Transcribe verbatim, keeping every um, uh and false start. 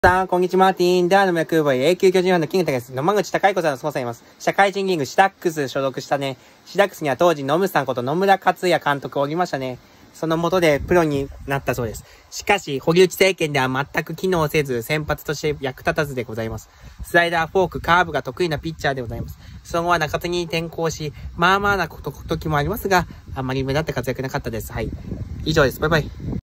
さん、こんにちは、マーティン。ダーの役割、永久巨人ファンのキングタです。野間口孝子さんのスポンサーいます。社会人リーグシダックス所属したね。シダックスには当時、野村さんこと野村克也監督おりましたね。その下でプロになったそうです。しかし、堀内政権では全く機能せず、先発として役立たずでございます。スライダー、フォーク、カーブが得意なピッチャーでございます。その後は中継ぎに転向し、まあまあな時もありますが、あんまり目立った活躍なかったです。はい。以上です。バイバイ。